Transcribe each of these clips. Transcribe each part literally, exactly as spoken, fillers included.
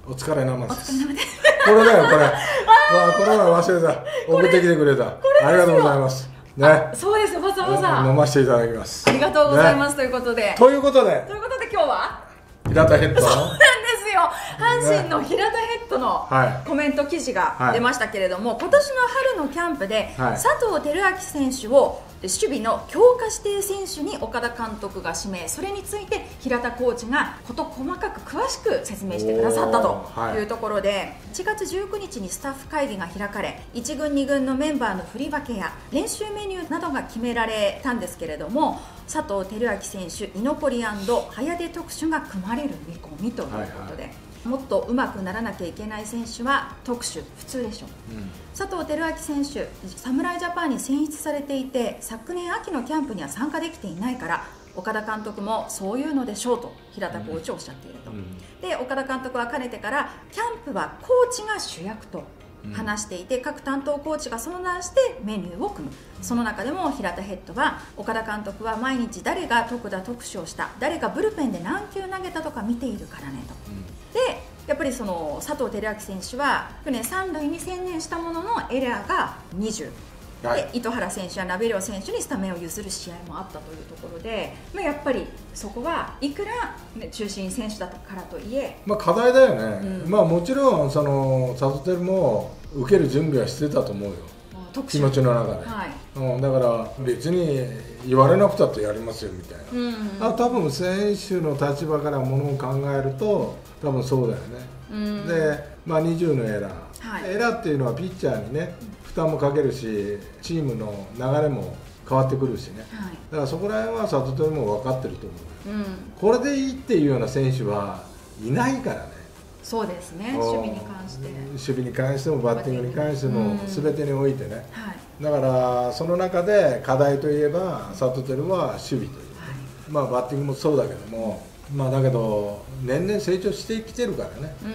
お疲れ生です。 お疲れ様です。 これだよこれ。わあこの前忘れた。送ってきてくれた。ありがとうございます。ね。 そうですよ、わざわざ飲ませていただきます。 ありがとうございます、ということで。 ということで。 ということで今日は平田ヘッドの。 そうなんですよ。阪神の平田ヘッドのコメント記事が出ましたけれども、今年の春のキャンプで佐藤輝明選手を守備の強化指定選手に岡田監督が指名、それについて平田コーチが事細かく詳しく説明してくださったというところで、いちがつじゅうくにちにスタッフ会議が開かれ、いち軍に軍のメンバーの振り分けや練習メニューなどが決められたんですけれども、佐藤輝明選手、居残り&早出特殊が組まれる見込みということで、はいはい、もっと上手くならなきゃいけない選手は特殊、普通でしょう、うん、佐藤輝明選手、侍ジャパンに選出されていて、昨年秋のキャンプには参加できていないから、岡田監督もそういうのでしょうと平田コーチはおっしゃっていると、うん、で岡田監督はかねてからキャンプはコーチが主役と話していて、各担当コーチが相談してメニューを組む。その中でも平田ヘッドは、岡田監督は毎日誰が特打特殊をした、誰がブルペンで何球投げたとか見ているからねと、うん、でやっぱりその佐藤輝明選手は去年三塁に専念したもののエラーがにじゅう、はい、で糸原選手や鍋寮選手にスタメンを譲る試合もあったというところで、まあ、やっぱりそこはいくら、ね、中心選手だからといえ、 まあ、課題だよね、うん、まあもちろんその佐藤輝も受ける準備はしてたと思うよ、気持ちの中で、はい、うん、だから別に言われなくたってやりますよみたいな、うんうん、あ多分選手の立場からものを考えると多分そうだよね、うん、で、まあ、にじゅうのエラー、はい、エラーっていうのはピッチャーにね負担もかけるし、チームの流れも変わってくるしね、はい、だからそこら辺は佐藤輝も分かってると思う、うん、これでいいっていうような選手はいないからね。 そうですね、守備に関して守備に関してもバッティングに関しても全てにおいてね、はい、だからその中で課題といえば佐藤輝は守備という、はい、まあバッティングもそうだけども、まあだけど年々成長してきてるからね、うんうん、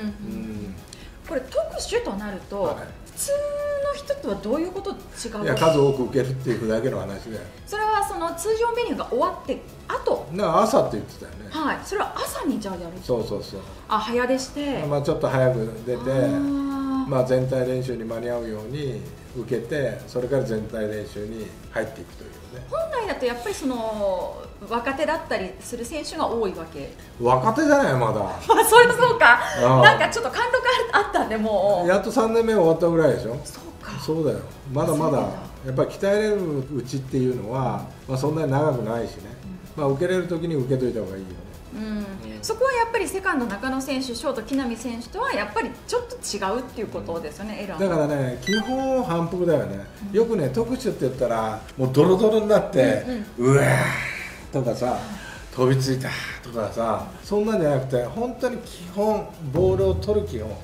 これ特殊となると、はい、普通の人とはどういうこと違う？ いや数多く受けるっていうだけの話で、 それはその通常メニューが終わって後な、朝って言ってたよね。 はい、それは朝にじゃあやる。 そうそうそう。 あ、早出して、 まあちょっと早く出て、まあ全体練習に間に合うように受けて、それから全体練習に入っていくというね。 本来だとやっぱりその若手だったりする選手が多いわけ。 若手じゃないまだ。 まあそれはそうか。なんかちょっと貫禄あったんでもう。 やっとさんねんめ終わったぐらいでしょ。 そうか。 そうだよ。まだまだやっぱり鍛えれるうちっていうのは、まあそんなに長くないしね。まあ受けれる時に受けといた方がいいよね。 うん、そこはやっぱりセカンド中野選手、ショート木浪選手とはやっぱりちょっと違うっていうことですよね、エラーだからね、基本反復だよね、うん、よくね、特殊って言ったらもうドロドロになって、うんうん、うわーとかさ、飛びついたとかさ、そんなんじゃなくて、本当に基本、ボールを取る基本、はい、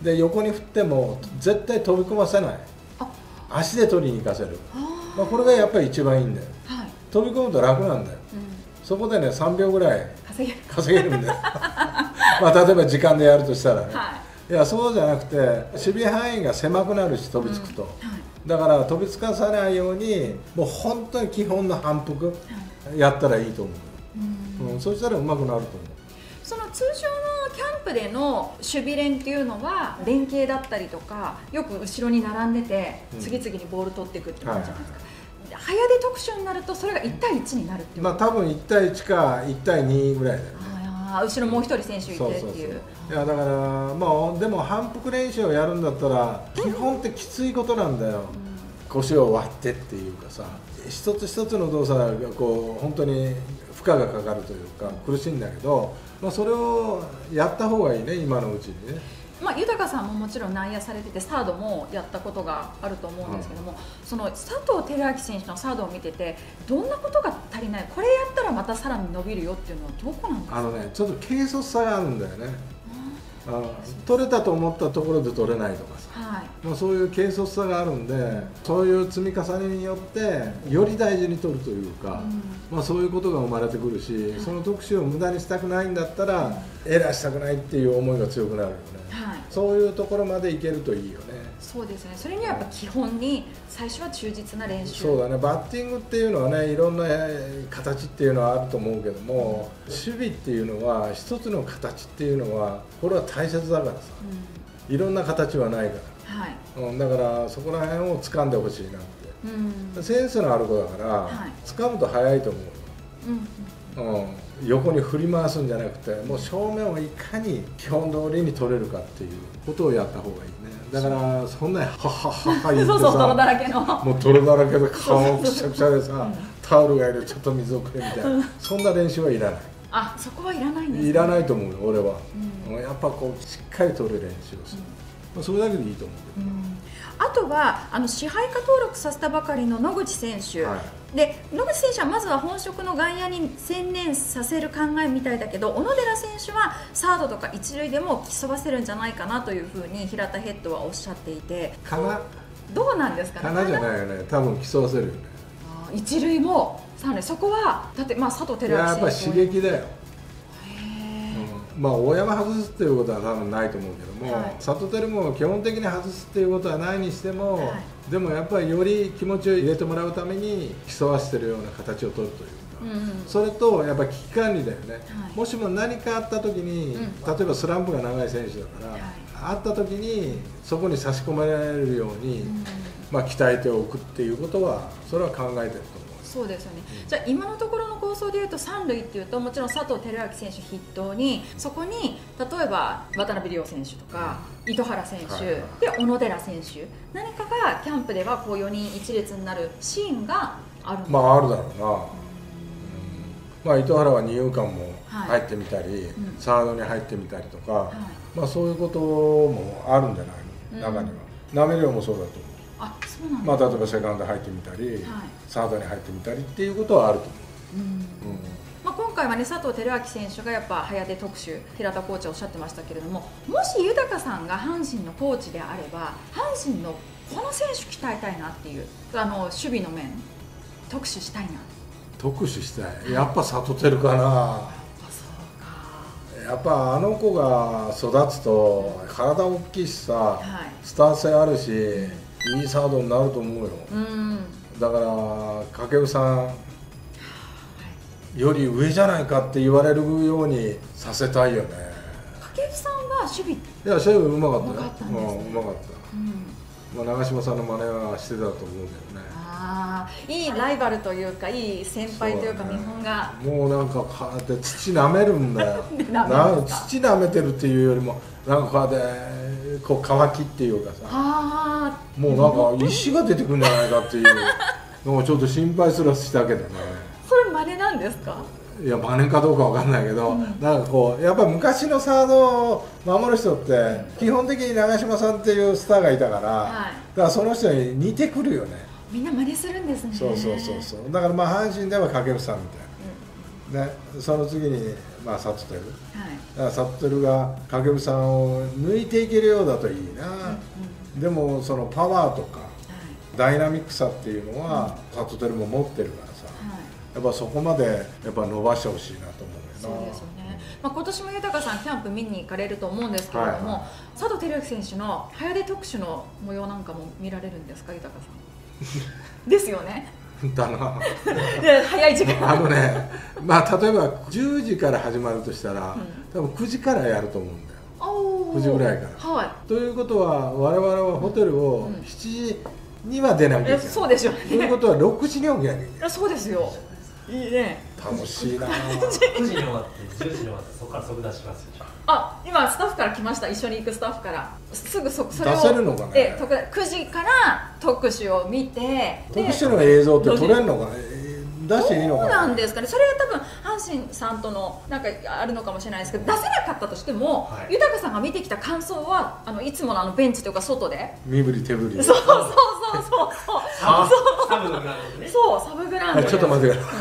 で横に振っても絶対飛び込ませない、足で取りに行かせる、まあ、これがやっぱり一番いいんだよ、はい、飛び込むと楽なんだよ、うん、そこでねさんびょうぐらい稼げる、稼げるんだよまあ例えば時間でやるとしたらね、はい、いやそうじゃなくて守備範囲が狭くなるし飛びつくと、うんはい、だから飛びつかさないようにもう本当に基本の反復やったらいいと思う、うんうん、そうしたらうまくなると思う。 その通常のキャンプでの守備練っていうのは連携だったりとか、よく後ろに並んでて次々にボール取っていくって感じじゃないですか、はい、早出特殊になるとそれがいち対いちになるっていう、 まあ多分いち対いちかいち対にぐらいだよね。 あ、後ろもう一人選手いてっていう。そうそうそう、 いやだからまあでも反復練習をやるんだったら基本ってきついことなんだよ、うん、腰を割ってっていうかさ、一つ一つの動作がこう本当に負荷がかかるというか苦しいんだけど、まあ、それをやった方がいいね、今のうちにね。 まあ、豊さんももちろん内野されててサードもやったことがあると思うんですけども、うん、その佐藤輝明選手のサードを見ててどんなことが足りない、これやったらまたさらに伸びるよっていうのはどこなんですか？ あのね、ちょっと軽率さがあるんだよね、あの取れたと思ったところで取れないとかさ、はい、まあそういう軽率さがあるんで、そういう積み重ねによってより大事に取るというか、うん、まあそういうことが生まれてくるし、はい、その特殊を無駄にしたくないんだったら、うん、エラーしたくないっていう思いが強くなるよね、はい、そういうところまでいけるといいよね。 そうですね、それにはやっぱ基本に最初は忠実な練習。 そうだね、バッティングっていうのはね、いろんな形っていうのはあると思うけども、守備っていうのは一つの形っていうのはこれは大切だからさ、うん、いろんな形はないから、はい、うん、だからそこら辺を掴んでほしいなって、うん、センスのある子だから、はい、掴むと早いと思う、うんうん、横に振り回すんじゃなくて、もう正面をいかに基本通りに取れるかっていうことをやった方がいいね。だからそんなにハッハッハッハ言ってさ、 そうそう、泥だらけの、 もう泥だらけで顔くしゃくしゃでさ、タオルがいる、ちょっと水をくれみたいな、そんな練習はいらない。 あ、そこはいらないんですね。 いらないと思うよ、俺は、うん、やっぱこうしっかり取る練習をする、うん、まあ、それだけでいいと思うけど、うん、 あとはあの支配下登録させたばかりの野口選手、はい、で野口選手はまずは本職の外野に専念させる考えみたいだけど、小野寺選手はサードとか一塁でも競わせるんじゃないかなというふうに平田ヘッドはおっしゃっていて、 かな、 どうなんですかね。 かなじゃないよね、多分競わせるよね。 あ、一塁もさ、ね、そこはだってまあ佐藤輝明選手、 やっぱり刺激だよ。まあ大山外すっていうことは多分ないと思うけども、はい、佐藤輝も基本的に外すっていうことはないにしても、はい、でもやっぱりより気持ちを入れてもらうために競わせてるような形を取るというか、うんうん、それとやっぱり危機管理だよね、はい、もしも何かあった時に、うん、例えばスランプが長い選手だから、はい、あった時にそこに差し込められるように、うん、まあ鍛えておくっていうことはそれは考えてると思う。 そうですよね、うん、じゃあ今のところの構想でいうと三塁っていうともちろん佐藤輝明選手筆頭に、そこに例えば渡辺亮選手とか、うん、糸原選手、はいはい、で小野寺選手、何かがキャンプではこうよにん一列になるシーンがある。 まああるだろうな、うん、まあ糸原は二遊間も入ってみたり、はい、うん、サードに入ってみたりとか、はい、まあそういうこともあるんじゃないの、中には。滑亮もそうだと思う。 あ、そうなんですね。 まあ例えばセカンド入ってみたり、はい、サードに入ってみたりっていうことはあると思う。うんうん、 まあ、今回はね佐藤輝明選手がやっぱ早出特集、平田コーチはおっしゃってましたけれども、もし豊さんが阪神のコーチであれば阪神のこの選手鍛えたいなっていうあの守備の面特集したいな。 特集したい。やっぱ佐藤輝かな。やっぱあの子が育つと体大きいしさ、はい、スター性あるし、いいサードになると思うよ、うん、だから掛布さんより上じゃないかって言われるようにさせたいよね。 掛布さんは守備、いや、守備うまかったよ。うまかった、うんまかった、うん、まあ、長嶋さんの真似はしてたと思うけどね。 あ、いいライバルというかいい先輩というか見本が、 ね、もうなんかこうやって土舐めるんだよな土舐めてるっていうよりもなんかこうやってこう乾きっていうかさ、もうなんか石が出てくるんじゃないかっていうのをちょっと心配すらしたけどね。 それ真似なんですか？ いや、真似かどうかわかんないけど、うん、なんかこうやっぱ昔のサードを守る人って基本的に長嶋さんっていうスターがいたから、はい、だからその人に似てくるよね。 みんな真似するんですね。 そうそうそうそう。だからまあ阪神では掛布さんみたいな、うん、ね、その次にまあ佐藤輝、はい、だから佐藤輝が掛布さんを抜いていけるようだといいな、うんうん、でもそのパワーとか、はい、ダイナミックさっていうのは、うん、佐藤輝も持ってるからさ、はい、やっぱそこまでやっぱ伸ばしてほしいなと思うよな。 そうですよね。まあ、今年も豊さんキャンプ見に行かれると思うんですけれども、はいはい、佐藤輝明選手の早出特集の模様なんかも見られるんですか、豊さんですよね。 だな。 早い時間。 あのね、まあ例えばじゅうじから始まるとしたら、うん、多分くじからやると思うんだよ。くじぐらいから。はい。ということは我々はホテルをしちじには出なきゃいけない。 そうですよね。 ということはろくじに起きなきゃいけない。 そうですよ。いいね。 楽しいな。 くじに終わってじゅうじに終わってそこから即出しますよ。 あ、今スタッフから来ました。一緒に行くスタッフからすぐ そ, それを出せるのかね。 えくじから特集を見て、 特集の映像って撮れるのかね、出していいのかな。 そうなんですかね。それが多分阪神さんとのなんかあるのかもしれないですけど、出せなかったとしても、はい、豊さんが見てきた感想はあのいつものあのベンチというか外で身振り手振り、 そうそうそうそうそうサブグラウンドね。 そう、サブグラウンド。 ちょっと待ってください。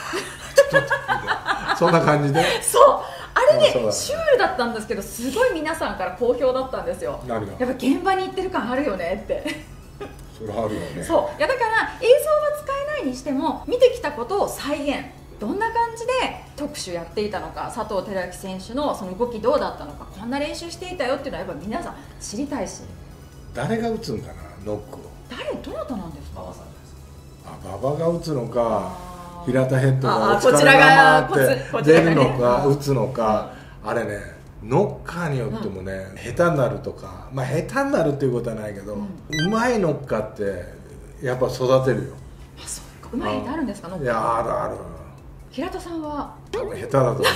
そんな感じで。 そう。あれね、シュールだったんですけど、すごい皆さんから好評だったんですよ。何が？やっぱ現場に行ってる感あるよねって。 それあるよね。 そう。いやだから映像は使えないにしても見てきたことを再現。どんな感じで特集やっていたのか、佐藤輝明選手のその動きどうだったのか、こんな練習していたよっていうのはやっぱ皆さん知りたいし。 誰が打つんかな、ノックを。 誰、どなたなんですか。 あ、馬場が打つのか、平田ヘッドがお疲れ様って出るのか、打つのか、あれね、ノッカーによってもね、下手になるとか、まあ下手になるっていうことはないけど、うまいノッカーってやっぱ育てるよ。 あ、そうか、うまい下手あるんですか、ノッカー。 いや、あるある。 平田さんは多分下手だと思う。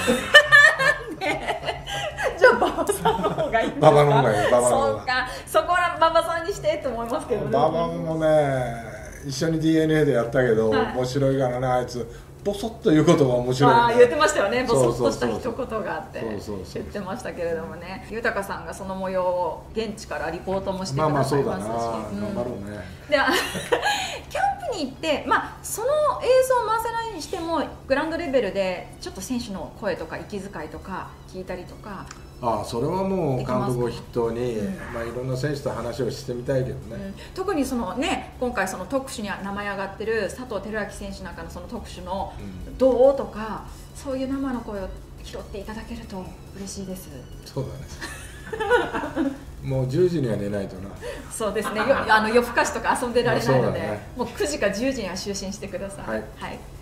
じゃあ馬場さんの方がいいんですか。 馬場の方がいい、馬場の方が。 そうか、そこは馬場さんにしてと思いますけどね。 馬場もね、一緒に ディーエヌエー でやったけど、はい、面白いからね、あいつボソッと言うことが面白い、ね、 あ、言ってましたよね、ボソッとした一言があって言ってましたけれどもね。豊さんがその模様を現地からリポートもしてくださいますし、 まあまあそうだな、うん、頑張ろうね。 でキャンプに行って、まあ、その映像を回せないにしてもグラウンドレベルでちょっと選手の声とか息遣いとか聞いたりとか。 ああ、それはもう監督を筆頭に、うん、まあ、いろんな選手と話をしてみたいけどね、うん、 特にその、ね、今回その特殊に名前上がってる佐藤輝明選手なんかのその特殊の「どう?」とか、そういう生の声を拾っていただけると嬉しいです。 そうだねもうじゅうじには寝ないとな。 そうですね、よあの夜更かしとか遊んでられないので、ね、もうくじかじゅうじには就寝してください。はい、はい。